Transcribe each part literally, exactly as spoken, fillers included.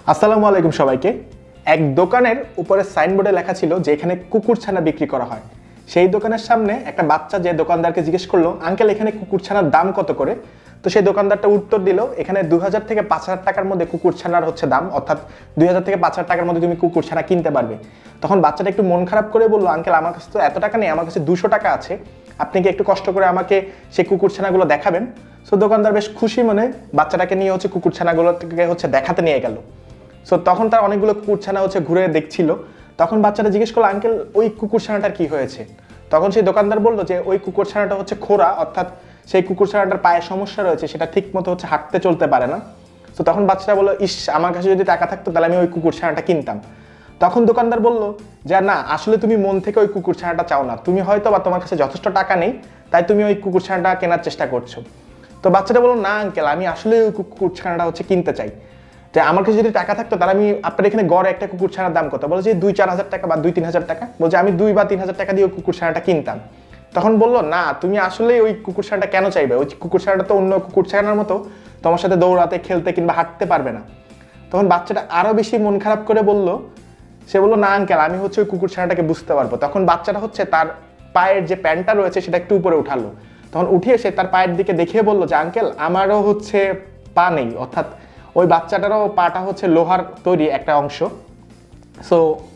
আসসালামু আলাইকুম সবাইকে। এক দোকানের উপরে সাইনবোর্ডে লেখা ছিল যে এখানে কুকুরছানা বিক্রি করা হয়। সেই দোকানের সামনে একটা বাচ্চা যে দোকানদারকে জিজ্ঞেস করলো, আঙ্কেল এখানে কুকুরছানার দাম কত করে? তো সেই দোকানদারটা উত্তর দিল, এখানে দুই হাজার থেকে পাঁচ হাজার টাকার মধ্যে কুকুরছানার হচ্ছে দাম, অর্থাৎ দুই হাজার থেকে পাঁচ হাজার টাকার মধ্যে তুমি কুকুরছানা কিনতে পারবে। তখন বাচ্চাটা একটু মন খারাপ করে বললো, আঙ্কেল আমার কাছে তো এত টাকা নেই, আমার কাছে দুশো টাকা আছে, আপনি কি একটু কষ্ট করে আমাকে সেই কুকুরছানাগুলো দেখাবেন? সো দোকানদার বেশ খুশি মনে বাচ্চাটাকে নিয়ে হচ্ছে কুকুরছানাগুলোকে হচ্ছে দেখাতে নিয়ে গেল। সো তখন তার অনেকগুলো কুকুরছানা হচ্ছে ঘুরে দেখছিল। তখন বাচ্চাটা জিজ্ঞেস করলো, আঙ্কেল ওই কুকুরছানাটার কি হয়েছে? তখন সেই দোকানদার বললো যে ওই কুকুরছানাটা হচ্ছে খোরা, অর্থাৎ সেই কুকুরছানাটার পায়ে সমস্যা রয়েছে, সেটা ঠিক মতো হচ্ছে হাঁটতে চলতে পারে না। তো তখন বাচ্চাটা বললো, ইস আমার কাছে যদি টাকা থাকতো তাহলে আমি ওই কুকুরছানাটা কিনতাম। তখন দোকানদার বললো যে না, আসলে তুমি মন থেকে ওই কুকুরছানাটা চাও না, তুমি হয়তো বা তোমার কাছে যথেষ্ট টাকা নেই, তাই তুমি ওই কুকুরছানাটা কেনার চেষ্টা করছো। তো বাচ্চাটা বললো, না আঙ্কেল, আমি আসলে ওই কুকুরছানাটা হচ্ছে কিনতে চাই, যে আমার কাছে যদি টাকা থাকতো তাহলে আমি আপনার এখানে গড়ে একটা কুকুরছানার দাম কত? বলে যে দুই চার হাজার টাকা বা দুই তিন হাজার টাকা। বলছে আমি দুই বা তিন হাজার টাকা দিয়ে ওই কুকুরছানাটা কিনতাম। তখন বললো, না তুমি আসলে ওই কুকুরছানাটা কেন চাইবে? ওই কুকুরছানাটা তো অন্য কুকুরছানার মতো তোমার সাথে দৌড়াতে, খেলতে কিংবা হাঁটতে পারবে না। তখন বাচ্চাটা আরো বেশি মন খারাপ করে বলল, সে বললো, না আঙ্কেল, আমি হচ্ছে ওই কুকুরছানাটাকে বুঝতে পারবো। তখন বাচ্চাটা হচ্ছে তার পায়ের যে প্যান্টটা রয়েছে সেটা একটু উপরে উঠালো। তখন উঠিয়ে সে তার পায়ের দিকে দেখিয়ে বললো যে আঙ্কেল, আমারও হচ্ছে পা নেই, অর্থাৎ ওই বাচ্চাটারও পাটা হচ্ছে লোহার তৈরি একটা অংশ। সো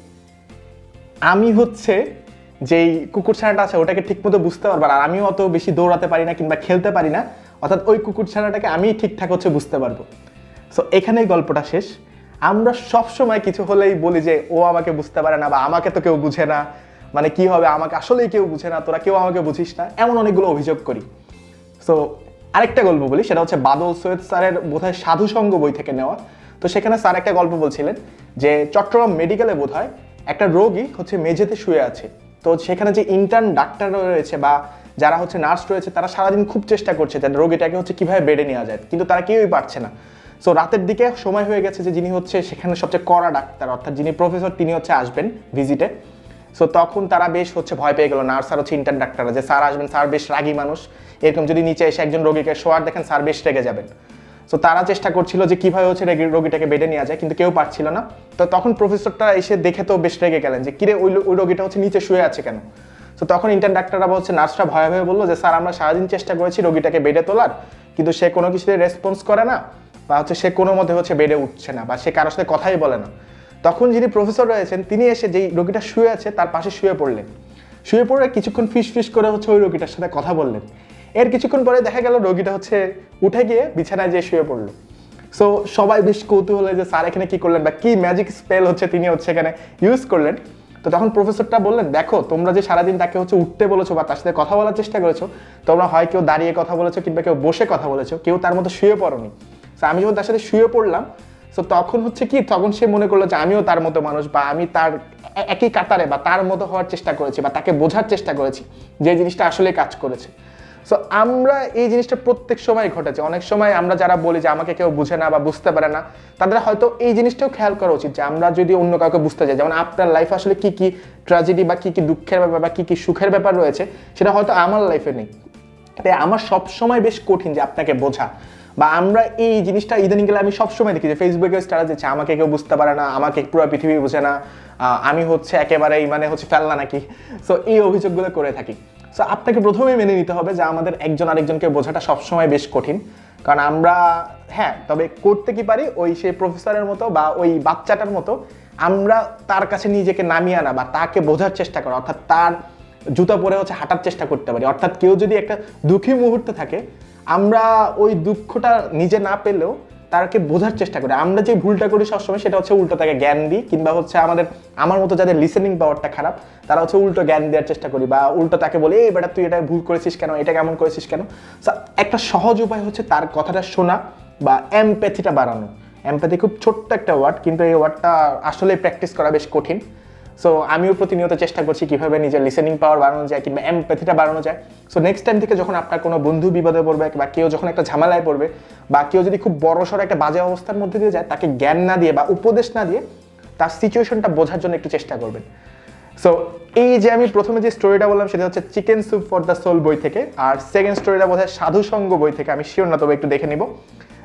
আমি হচ্ছে যেই কুকুরছানাটা আছে ওটাকে ঠিকমতো বুঝতে পারবো, আর আমিও অত বেশি দৌড়াতে পারি না কিংবা খেলতে পারি না, অর্থাৎ ওই কুকুরছানাটাকে আমি ঠিকঠাক হচ্ছে বুঝতে পারবো। সো এখানেই গল্পটা শেষ। আমরা সবসময় কিছু হলেই বলি যে ও আমাকে বুঝতে পারে না, বা আমাকে তো কেউ বুঝে না, মানে কি হবে, আমাকে আসলেই কেউ বুঝে না, তোরা কেউ আমাকে বুঝিস না, এমন অনেকগুলো অভিযোগ করি। সো আরেকটা গল্প বলি, সেটা হচ্ছে বাদল সৈয়দ স্যারের বোধহয় সাধু সঙ্গ বই থেকে নেওয়া। তো সেখানে স্যার একটা গল্প বলছিলেন যে চট্টগ্রাম মেডিকেলে বোধহয় একটা রোগী হচ্ছে মেঝেতে শুয়ে আছে। তো সেখানে যে ইন্টার্ন ডাক্তার রয়েছে বা যারা হচ্ছে নার্স রয়েছে, তারা সারাদিন খুব চেষ্টা করছে যে রোগীটাকে হচ্ছে কিভাবে বেডে নেওয়া যায়, কিন্তু তারা কেউই পারছে না। সো রাতের দিকে সময় হয়ে গেছে যে যিনি হচ্ছে সেখানে সবচেয়ে কড়া ডাক্তার, অর্থাৎ যিনি প্রফেসর, তিনি হচ্ছে আসবেন ভিজিটে। সো তখন তারা বেশ হচ্ছে ভয় পেয়ে গেল, নার্স আর হচ্ছে ইন্টার্ন ডাক্তাররা, যে স্যার আসবেন, স্যার বেশ রাগী মানুষ, এরকম যদি নিচে এসে একজন রোগীকে শোয়ার দেখেন স্যার বেশ রেগে যাবেন। সো তারা চেষ্টা করছিল যে কিভাবে হচ্ছে রোগীটাকে বেডে নেওয়া যায়, কিন্তু কেউ পারছিল না। তো তখন প্রফেসরটা এসে দেখে তো বেশ রেগে গেলেন যে কিরে ওই ওই রোগীটা হচ্ছে নিচে শুয়ে আছে কেন? তো তখন ইন্টার্ন ডাক্তাররা হচ্ছে নার্সরা ভয়ে ভয়ে বললো যে স্যার আমরা সারাদিন চেষ্টা করেছি রোগীটাকে বেডে তোলার, কিন্তু সে কোনো কিছুতে রেসপন্স করে না, বা হচ্ছে সে কোনো মধ্যে হচ্ছে বেডে উঠছে না, বা সে কারোর সাথে কথাই বলে না। তখন যিনি প্রফেসর রয়েছেন তিনি এসে যেই রোগীটা শুয়ে আছে তার পাশে শুয়ে পড়লেন। শুয়ে পড়ে কিছুক্ষণ ফিস ফিস করে হচ্ছে ওই রোগীটার সাথে কথা বললেন। এর কিছুক্ষণ পরে দেখা গেল রোগীটা হচ্ছে উঠে গিয়ে বিছানায় যেয়ে শুয়ে পড়লো। সো সবাই বেশ কৌতূহল যে স্যার এখানে কি করলেন, বা কি ম্যাজিক স্পেল হচ্ছে তিনি হচ্ছে এখানে ইউজ করলেন। তো তখন প্রফেসরটা বললেন, দেখো তোমরা যে সারাদিন তাকে হচ্ছে উঠতে বলেছো বা তার সাথে কথা বলার চেষ্টা করেছো, তোমরা হয় কেউ দাঁড়িয়ে কথা বলেছো কিংবা কেউ বসে কথা বলেছো, কেউ তার মতো শুয়ে পড়োনি। সো আমি যখন তার সাথে শুয়ে পড়লাম, সো তখন হচ্ছে কি, তখন সে মনে করলো যে আমিও তার মতো মানুষ, বা আমি তার একই কাতারে বা তার মতো হওয়ার চেষ্টা করেছি, বা তাকে বোঝার চেষ্টা করেছি যে জিনিসটা আসলে কাজ করেছে। সো আমরা এই জিনিসটা প্রত্যেক সময় ঘটেছে। অনেক সময় আমরা যারা বলি যে আমাকে কেউ বুঝে না বা বুঝতে পারে না, তাদের হয়তো এই জিনিসটাও খেয়াল করা উচিত যে আমরা যদি অন্য কাউকে বুঝতে চাই, যেমন আপনার লাইফে আসলে কি কি ট্র্যাজেডি বা কি কি দুঃখের ব্যাপার বা কি কি সুখের ব্যাপার রয়েছে, সেটা হয়তো আমার লাইফে নেই। তাই আমার সবসময় বেশ কঠিন যে আপনাকে বোঝা। বা আমরা এই জিনিসটা ইদানিং গেলে আমি সবসময় দেখি যে ফেসবুকে স্ট্যাটাস দিচ্ছে আমাকে কেউ বুঝতে পারে না, আমাকে পুরো পৃথিবী বুঝে না, আমি হচ্ছে একেবারেই মানে হচ্ছে ফেলনা নাকি। সো এই অভিযোগগুলো করে থাকি। সো আপনাকে প্রথমেই মেনে নিতে হবে যে আমাদের একজন আরেকজনকে বোঝাটা সবসময় বেশ কঠিন। কারণ আমরা, হ্যাঁ, তবে করতে কি পারি, ওই সেই প্রফেসরের মতো বা ওই বাচ্চাটার মতো আমরা তার কাছে নিজেকে নামিয়ে আনা বা তাকে বোঝার চেষ্টা করা, অর্থাৎ তার জুতা পরে হচ্ছে হাঁটার চেষ্টা করতে পারি। অর্থাৎ কেউ যদি একটা দুঃখী মুহূর্তে থাকে, আমরা ওই দুঃখটা নিজে না পেলেও তাকে বোঝার চেষ্টা করি। আমরা যে ভুলটা করি সবসময় সেটা হচ্ছে উল্টো তাকে জ্ঞান দিই, কিংবা হচ্ছে আমাদের আমার মতো যাদের লিসেনিং পাওয়ারটা খারাপ তারা হচ্ছে উল্টো জ্ঞান দেওয়ার চেষ্টা করি, বা উল্টো তাকে বলি এই বেটা তুই এটা ভুল করেছিস কেন, এটা কেমন করেছিস কেন। একটা সহজ উপায় হচ্ছে তার কথাটা শোনা বা এমপ্যাথিটা বাড়ানো। এমপ্যাথি খুব ছোট্ট একটা ওয়ার্ড, কিন্তু এই ওয়ার্ডটা আসলে প্র্যাকটিস করা বেশ কঠিন। সো আমিও প্রতিনিয়ত চেষ্টা করছি কিভাবে নিজের লিসেনিং পাওয়ার বাড়ানো যায় কিংবা এমপ্যাথিটা বাড়ানো যায়। সো নেক্সট টাইম থেকে যখন আপনার কোনো বন্ধু বিপদে পড়বে বা কেউ যখন একটা ঝামেলায় পড়বে বা কেউ যদি খুব বড়সড় একটা বাজে অবস্থার মধ্যে দিয়ে যায়, তাকে জ্ঞান না দিয়ে বা উপদেশ না দিয়ে তার সিচুয়েশনটা বোঝার জন্য একটু চেষ্টা করবেন। সো এই যে আমি প্রথমে যে স্টোরিটা বললাম সেটা হচ্ছে chicken soup for the soul বই থেকে, আর সেকেন্ড স্টোরিটা বোধহয় সাধু সঙ্গ বই থেকে, আমি শিওর না, তবে একটু দেখে নিব।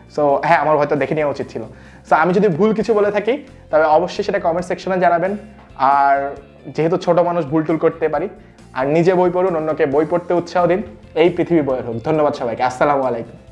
সো হ্যাঁ, আমার হয়তো দেখে নেওয়া উচিত ছিল। সো আমি যদি ভুল কিছু বলে থাকি তবে অবশ্যই সেটা কমেন্ট সেকশনে জানাবেন। আর যেহেতু ছোট মানুষ, ভুল টুল করতে পারি। আর নিজে বই পড়ুন, অন্যকে বই পড়তে উৎসাহ দিন। এই পৃথিবী বইয়ের হোক। ধন্যবাদ সবাইকে। আসসালামু আলাইকুম।